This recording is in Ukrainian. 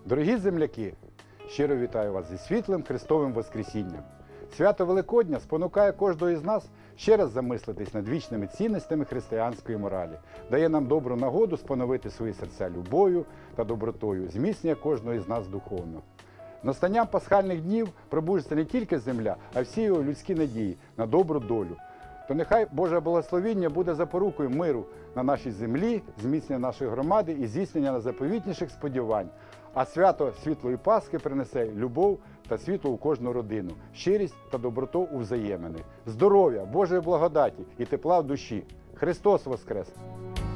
Дорогі земляки, щиро вітаю вас зі світлим Христовим Воскресінням. Свято Великодня спонукає кожного із нас ще раз замислитись над вічними цінностями християнської моралі, дає нам добру нагоду споновити свої серця любов'ю та добротою, зміцнює кожного із нас духовно. Настанням пасхальних днів пробуджується не тільки земля, а всі його людські надії на добру долю. То нехай Боже благословіння буде запорукою миру на нашій землі, зміцнення нашої громади і здійснення найзаповітніших сподівань. А свято Світлої Пасхи принесе любов та світло у кожну родину, щирість та доброту у взаємини, здоров'я, Божої благодаті і тепла в душі. Христос Воскрес!